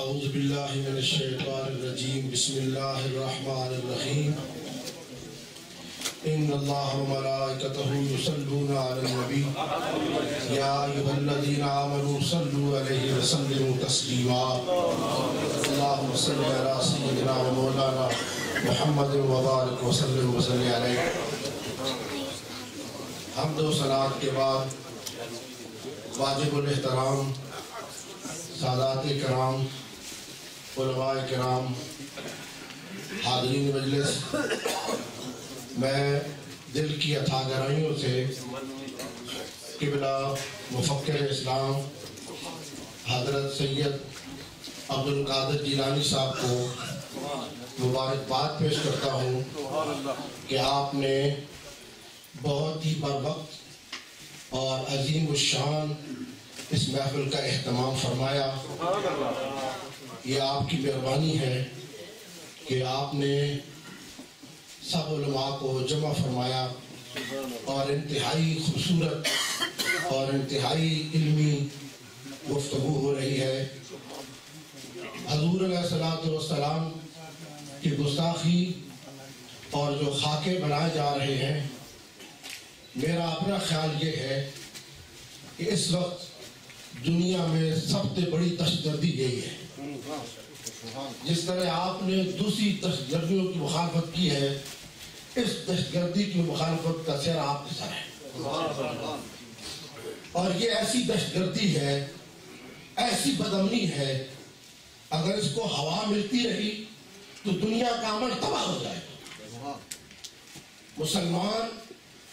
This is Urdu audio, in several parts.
اعوذ باللہ من الشیطان الرجیم بسم اللہ الرحمن الرحیم ان اللہ وملائکتہ یصلون علی النبی یا ایھا الذین آمنوا صلوا علیہ وسلموا تسلیما اللہم صل علی سیدنا و مولانا محمد وبارک وسلم وصلی علیہ۔ حمد و صلوات کے بعد واجب الاحترام سادات کرام، علماء کرام، حاضرین مجلس، میں دل کی اتھا گہرائیوں سے قبلہ مفکر اسلام حضرت سید عبد القادر جیلانی صاحب کو مبارکباد پیش کرتا ہوں کہ آپ نے بہت ہی بروقت اور عظیم الشان اس محفل کا اہتمام فرمایا۔ یہ آپ کی مہربانی ہے کہ آپ نے سب علماء کو جمع فرمایا اور انتہائی خوبصورت اور انتہائی علمی گفتگو ہو رہی ہے۔ حضور علیہ السلام کی گستاخی اور جو خاکے بنائے جا رہے ہیں، میرا اپنا خیال یہ ہے کہ اس وقت دنیا میں سب سے بڑی دہشت گردی یہی ہے۔ جس طرح آپ نے دوسری دہشت گردیوں کی مخالفت کی ہے، اس دہشت گردی کی مخالفت کا سر آپ کے سر ہے، اور یہ ایسی دہشت گردی ہے، ایسی بدامنی ہے، اگر اس کو ہوا ملتی رہی تو دنیا کا عمل تباہ ہو جائے گا۔ مسلمان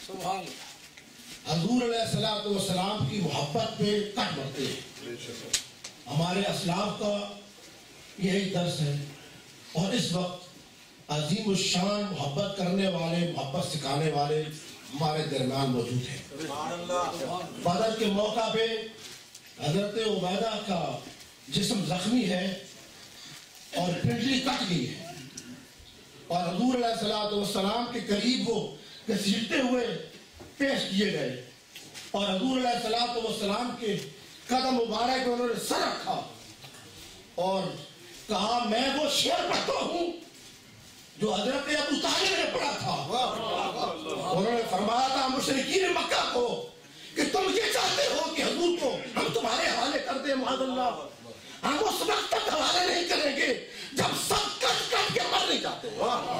حضور علیہ السلام کی محبت پہ کٹ بڑھتے ہیں۔ ہمارے اسلاف کا یہی درس ہے، اور اس وقت عظیم الشان محبت کرنے والے، محبت سکھانے والے ہمارے درمیان موجود ہیں۔ بدر کے موقع پہ حضرت عبیدہ کا جسم زخمی ہے اور پنڈلی کٹ گئی ہے، اور حضور علیہ السلام کے قریب وہ گھسیٹتے ہوئے پیش کیے گئے، اور حضور علیہ السلام کے قدم مبارک میں انہوں نے سر رکھا اور کہا میں وہ شعر پڑھتا ہوں جو حضرت ابو طالب نے پڑھا تھا۔ انہوں نے فرمایا تھا مشرکین مکہ کو کہ تم یہ چاہتے ہو کہ حضور کو ہم تمہارے حوالے کر دیں، معاذ اللہ، ہم اس وقت تک حوالے نہیں کریں گے جب سب کٹ کٹ کے مر نہیں جاتے۔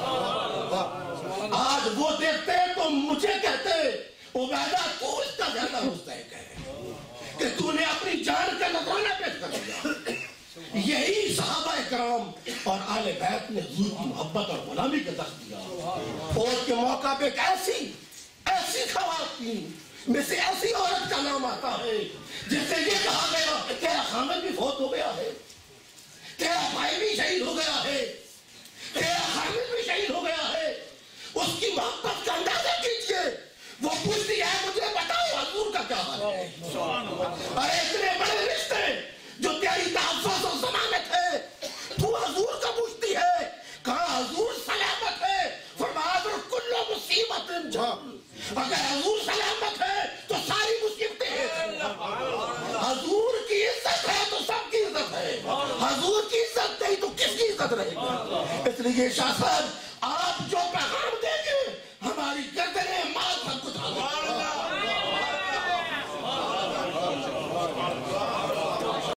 آج وہ دیکھتے تو مجھے کہتے عبیدہ تو اس کا زیادہ مستحق ہے کہ تو نے اپنی جان کا نذرانہ پیش کر دیا۔ یہی صحابہ کرام اور آل بیت نے حضور کی محبت اور غلامی کا درس دیا۔ فوت کے موقع پہ ایسی خواتین میں سے ایسی عورت کا نام آتا ہے جس سے یہ کہا گیا تیرا خامد بھی فوت ہو گیا ہے، تیرا بھائی بھی شہید ہو گیا ہے، تیرا خامد بھی شہید ہو گیا ہے۔ اس کی محبت کا اندازہ کیجئے، وہ پوچھتی ہے مجھے بتاؤ حضور کا کیا حال ہے۔ ارے اتنے بڑے رشتے جو تیری تحفظ و ضمانت ہے، تو حضور کا پوچھتی ہے کہاں حضور سلامت ہے؟ فرمایا کل مصیبت اگر حضور سلامت ہے تو ساری مصیبتیں ہیں۔ حضور کی عزت ہے تو سب کی عزت ہے، حضور کی عزت نہیں تو کس کی عزت رہے گی؟ اس لیے شاہ صاحب